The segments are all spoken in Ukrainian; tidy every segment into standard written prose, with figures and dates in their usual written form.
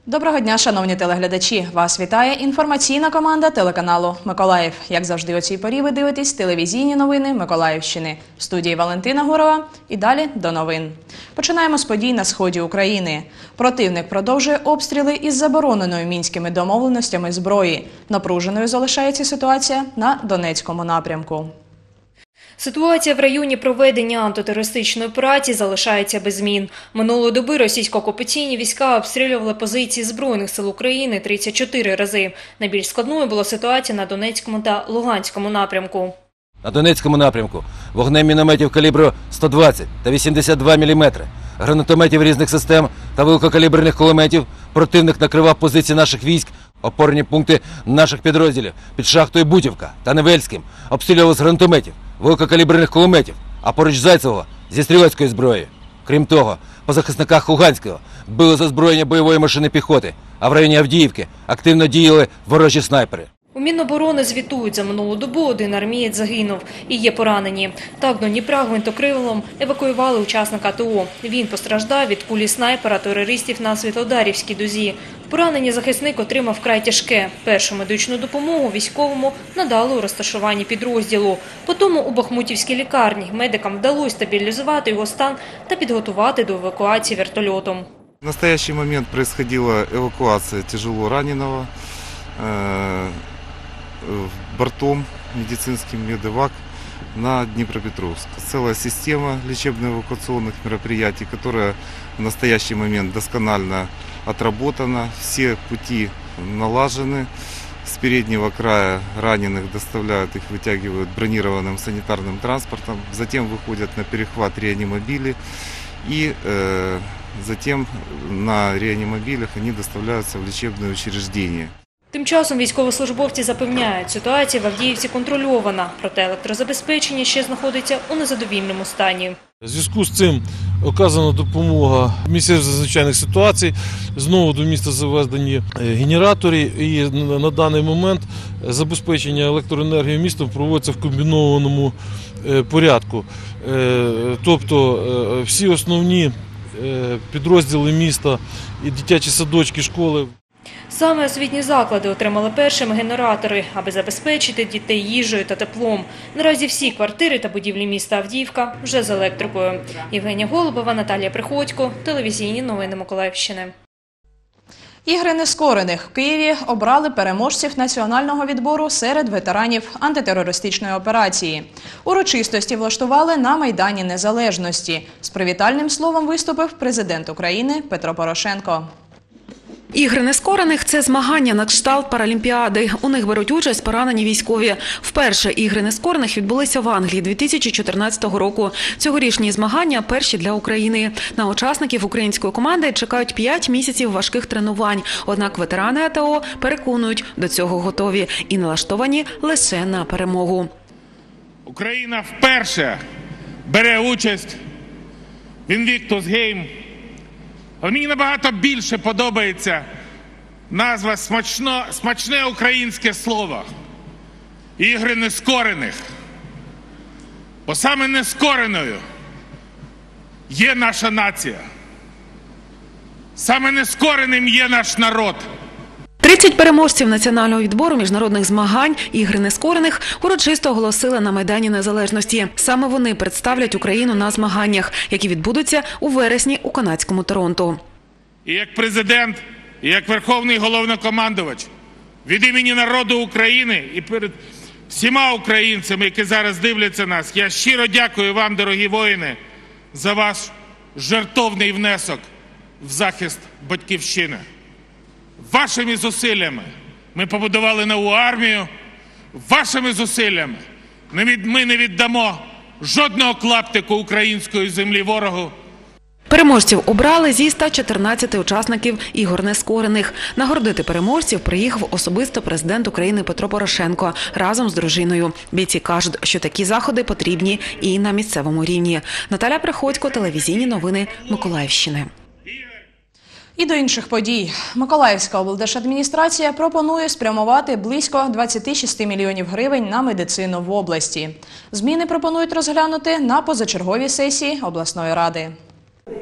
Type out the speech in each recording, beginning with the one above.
Доброго дня, шановні телеглядачі! Вас вітає інформаційна команда телеканалу «Миколаїв». Як завжди о цій порі ви дивитесь телевізійні новини Миколаївщини. В студії Валентина Гурова. І далі до новин. Починаємо з подій на сході України. Противник продовжує обстріли із забороненою мінськими домовленостями зброї. Напруженою залишається ситуація на Донецькому напрямку. Ситуація в районі проведення антитерористичної операції залишається без змін. Минулої доби російсько-окупаційні війська обстрілювали позиції Збройних сил України 34 рази. Найбільш складною була ситуація на Донецькому та Луганському напрямку. На Донецькому напрямку вогнем мінометів калібру 120 та 82 мм, гранатометів різних систем та великокаліберних кулеметів противник накривав позиції наших військ, опорні пункти наших підрозділів під шахтою Бутівка та Невельським обстрілював з гранатометів, великокаліберних кулеметів, а поруч Зайцевого зі стрілецької зброї. Крім того, по захисниках Луганського били з озброєння бойової машини піхоти, а в районі Авдіївки активно діяли ворожі снайпери. У Міноборони звітують, за минулу добу один армієць загинув і є поранені. Так, до Дніпра гвинтокрилом евакуювали учасника АТО. Він постраждав від кулі снайпера терористів на Світлодарівській дузі. Поранення захисник отримав вкрай тяжке. Першу медичну допомогу військовому надали у розташуванні підрозділу. Потім у Бахмутівській лікарні медикам вдалося стабілізувати його стан та підготувати до евакуації вертольотом. В настоящий момент происходила эвакуация тяжело раненого бортом медицинским «Медэвак» на Днепропетровск. Целая система лечебно-эвакуационных мероприятий, которая в настоящий момент досконально отработана. Все пути налажены. С переднего края раненых доставляют, их вытягивают бронированным санитарным транспортом. Затем выходят на перехват реанимобили. И затем на реанимобилях они доставляются в лечебное учреждение. Тим часом військовослужбовці запевняють, ситуація в Авдіївці контрольована, проте електрозабезпечення ще знаходиться у незадовільному стані. У зв'язку з цим оказана допомога в місцях надзвичайних ситуацій. Знову до міста завезені генератори і на даний момент забезпечення електроенергією містом проводиться в комбінованому порядку. Тобто всі основні підрозділи міста і дитячі садочки, школи. Саме освітні заклади отримали першими генератори, аби забезпечити дітей їжею та теплом. Наразі всі квартири та будівлі міста Авдіївка вже з електрикою. Євгенія Голубова, Наталія Приходько, телевізійні новини Миколаївщини. Ігри нескорених в Києві обрали переможців національного відбору серед ветеранів антитерористичної операції. Урочистості влаштували на Майдані Незалежності. З привітальним словом виступив президент України Петро Порошенко. Ігри нескорених – це змагання на кшталт паралімпіади. У них беруть участь поранені військові. Вперше ігри нескорених відбулися в Англії 2014 року. Цьогорічні змагання – перші для України. На учасників української команди чекають 5 місяців важких тренувань. Однак ветерани АТО переконують, до цього готові і налаштовані лише на перемогу. Україна вперше бере участь в Invictus Game. Але мені набагато більше подобається назва смачне українське слово – «Ігри нескорених». Бо саме нескореною є наша нація. Саме нескореним є наш народ. 30 переможців національного відбору міжнародних змагань «Ігри нескорених» урочисто оголосили на Майдані Незалежності. Саме вони представлять Україну на змаганнях, які відбудуться у вересні у канадському Торонто. І як президент, і як верховний головнокомандувач від імені народу України і перед всіма українцями, які зараз дивляться нас, я щиро дякую вам, дорогі воїни, за ваш жертовний внесок в захист Батьківщини. Вашими зусиллями ми побудували нову армію, вашими зусиллями ми не віддамо жодного клаптику української землі ворогу. Переможців обрали зі 114 учасників ігор нескорених. Нагородити переможців приїхав особисто президент України Петро Порошенко разом з дружиною. Бійці кажуть, що такі заходи потрібні і на місцевому рівні. Наталія Приходько, телевізійні новини Миколаївщини. І до інших подій. Миколаївська облдержадміністрація пропонує спрямувати близько 26 мільйонів гривень на медицину в області. Зміни пропонують розглянути на позачерговій сесії обласної ради.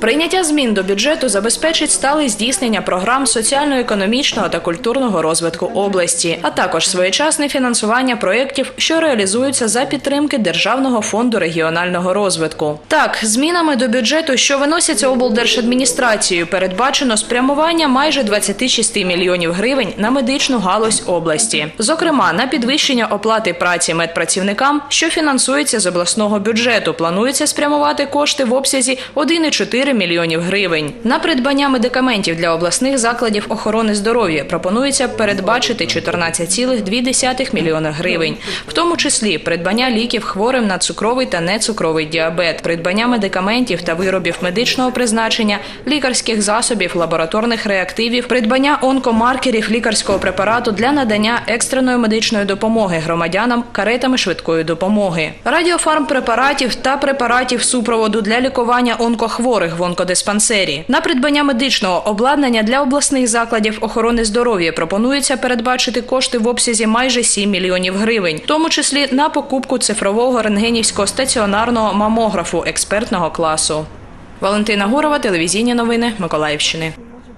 Прийняття змін до бюджету забезпечить стале здійснення програм соціально-економічного та культурного розвитку області, а також своєчасне фінансування проєктів, що реалізуються за підтримки Державного фонду регіонального розвитку. Так, змінами до бюджету, що виносяться облдержадміністрацією, передбачено спрямування майже 26 мільйонів гривень на медичну галузь області. Зокрема, на підвищення оплати праці медпрацівникам, що фінансується з обласного бюджету, планується спрямувати кошти в обсязі 1,4 мільйонів гривень. На придбання медикаментів для обласних закладів охорони здоров'я пропонується передбачити 14,2 мільйона гривень, в тому числі придбання ліків хворим на цукровий та нецукровий діабет, придбання медикаментів та виробів медичного призначення, лікарських засобів, лабораторних реактивів, придбання онкомаркерів лікарського препарату для надання екстреної медичної допомоги громадянам каретами швидкої допомоги, радіофармпрепаратів та препаратів супроводу для лікування онкохворих в онкодиспансері. На придбання медичного обладнання для обласних закладів охорони здоров'я пропонується передбачити кошти в обсязі майже 7 мільйонів гривень, в тому числі на покупку цифрового рентгенівського стаціонарного мамографу експертного класу. Валентина Гурова, телевізійні новини Миколаївщини.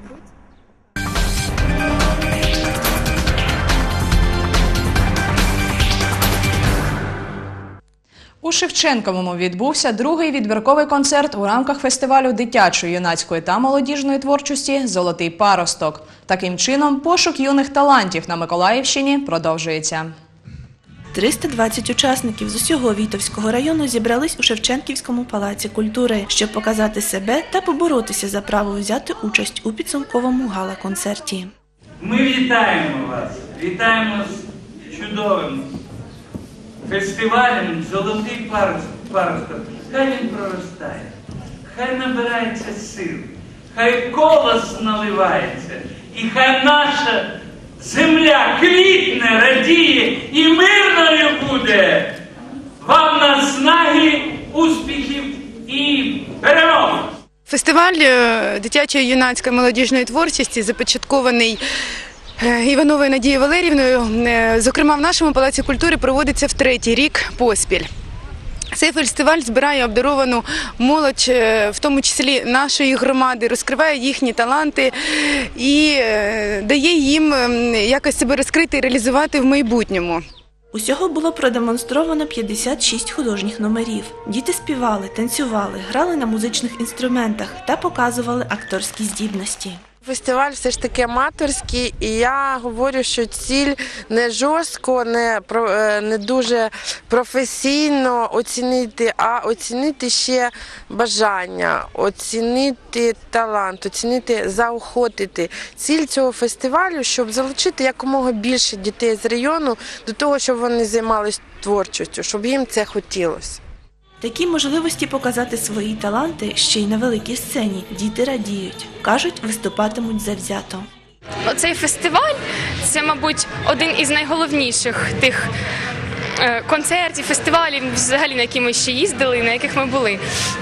У Шевченковому відбувся другий відбірковий концерт у рамках фестивалю дитячої, юнацької та молодіжної творчості «Золотий паросток». Таким чином, пошук юних талантів на Миколаївщині продовжується. 320 учасників з усього Вітовського району зібрались у Шевченківському палаці культури, щоб показати себе та поборотися за право взяти участь у підсумковому гала-концерті. Ми вітаємо вас, вітаємо з чудовим фестивалем «Золотий паросток». Хай він проростає, хай набирається сил, хай колос наливається, і хай наша земля квітне, радіє і мирною буде. Вам наснаги, успіхів і перемог! Фестиваль дитячої, юнацької, молодіжної творчості започаткований Івановою Надією Валеріївною, зокрема в нашому палаці культури, проводиться в третій рік поспіль. Цей фестиваль збирає обдаровану молодь, в тому числі нашої громади, розкриває їхні таланти і дає їм якось себе розкрити і реалізувати в майбутньому. Усього було продемонстровано 56 художніх номерів. Діти співали, танцювали, грали на музичних інструментах та показували акторські здібності. Фестиваль все ж таки аматорський, і я говорю, що ціль не жорстко, не дуже професійно оцінити, а оцінити ще бажання, оцінити талант, оцінити, заохотити. Ціль цього фестивалю, щоб залучити якомога більше дітей з району до того, щоб вони займалися творчістю, щоб їм це хотілося. Такі можливості показати свої таланти ще й на великій сцені діти радіють. Кажуть, виступатимуть завзято. Оцей фестиваль – це, мабуть, один із найголовніших тих концертів, фестивалів, взагалі, на які ми ще їздили, на яких ми були.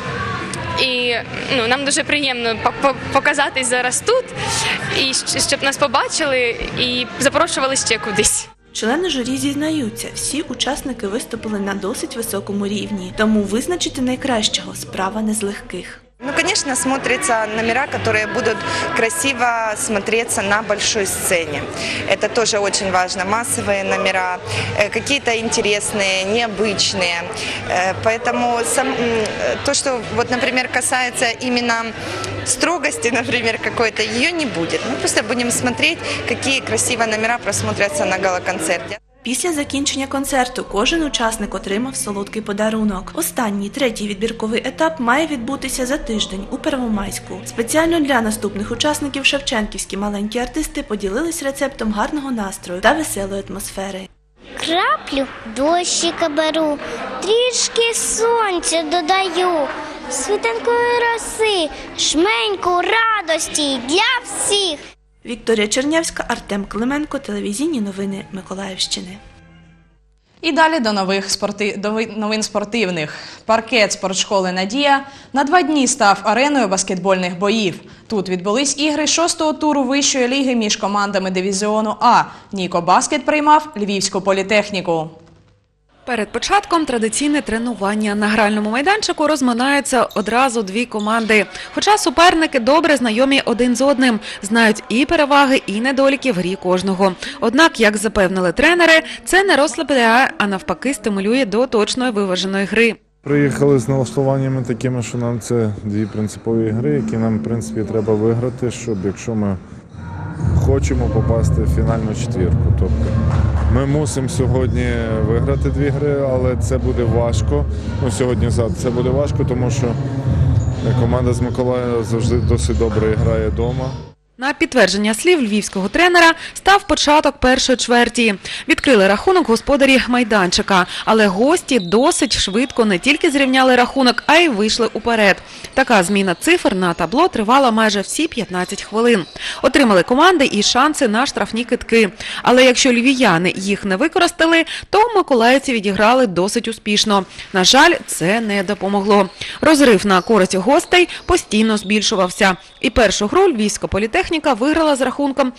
І нам дуже приємно показатись зараз тут, і щоб нас побачили і запрошували ще кудись. Члени журі зізнаються, всі учасники виступили на досить високому рівні, тому визначити найкращого – справа не з легких. Конечно, смотрятся номера, которые будут красиво смотреться на большой сцене. Это тоже очень важно. Массовые номера, какие-то интересные, необычные. Поэтому то, что, вот, например, касается именно строгости, например, какой-то, ее не будет. Мы просто будем смотреть, какие красивые номера просмотрятся на гала-концерте. Після закінчення концерту кожен учасник отримав солодкий подарунок. Останній, третій відбірковий етап має відбутися за тиждень у Первомайську. Спеціально для наступних учасників шевченківські маленькі артисти поділились рецептом гарного настрою та веселої атмосфери. Краплю дощика беру, трішки сонця додаю, світанкої роси, жменьку радості для всіх. Вікторія Чернявська, Артем Клименко, телевізійні новини Миколаївщини. І далі до новин спортивних. Паркет спортшколи «Надія» на 2 дні став ареною баскетбольних боїв. Тут відбулись ігри 6-го туру вищої ліги між командами дивізіону А. «Ніко Баскет» приймав Львівську політехніку. Перед початком традиційне тренування. На гральному майданчику розминаються одразу дві команди. Хоча суперники добре знайомі один з одним, знають і переваги, і недоліки в грі кожного. Однак, як запевнили тренери, це не розслабляє, а навпаки стимулює до точної виваженої гри. Приїхали з налаштуваннями такими, що нам це дві принципові гри, які нам, в принципі, треба виграти, щоб якщо ми хочемо попасти в фінальну четвірку. Тобто ми мусимо сьогодні виграти дві гри, але це буде важко. Сьогодні-завтра це буде важко, тому що команда з Миколаєва завжди досить добре грає вдома. На підтвердження слів львівського тренера став початок першої чверті. Відкрили рахунок господарі майданчика, але гості досить швидко не тільки зрівняли рахунок, а й вийшли уперед. Така зміна цифр на табло тривала майже всі 15 хвилин. Отримали команди і шанси на штрафні кидки. Але якщо львів'яни їх не використали, то миколаївці відіграли досить успішно. На жаль, це не допомогло. Розрив на користь гостей постійно збільшувався. І першу гру Львівська політехніка виграла з рахунком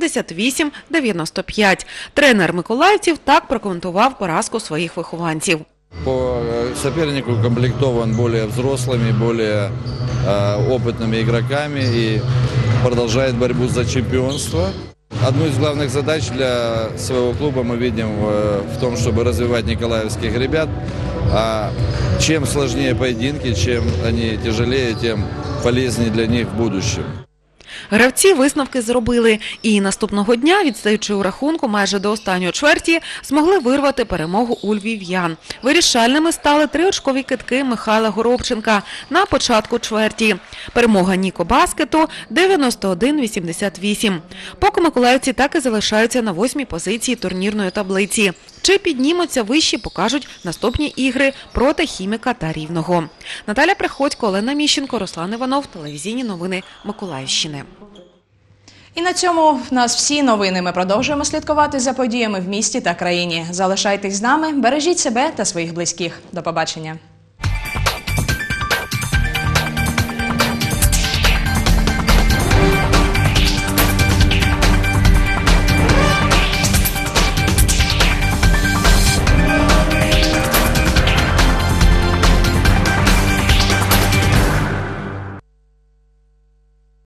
78-95. Тренер миколаївців так прокоментував поразку своїх вихованців. По сопернику укомплектован более взрослыми, более опытными игроками и продолжает борьбу за чемпионство. Одну из главных задач для своего клуба мы видим в том, чтобы развивать николаевских ребят. Чем сложнее поединки, чем они тяжелее, тем полезнее для них в будущем. Гравці висновки зробили і наступного дня, відстаючи у рахунку майже до останньої чверті, змогли вирвати перемогу у львів'ян. Вирішальними стали 3-очкові кидки Михайла Горобченка на початку чверті. Перемога Ніко Баскету 91-88. Поки миколаївці так і залишаються на 8-й позиції турнірної таблиці. Чи піднімуться вище, покажуть наступні ігри проти Хіміка та Рівного. Наталя Приходько, Олена Міщенко, Руслан Іванов. Телевізійні новини Миколаївщини. І на цьому в нас всі новини. Ми продовжуємо слідкувати за подіями в місті та країні. Залишайтесь з нами, бережіть себе та своїх близьких. До побачення.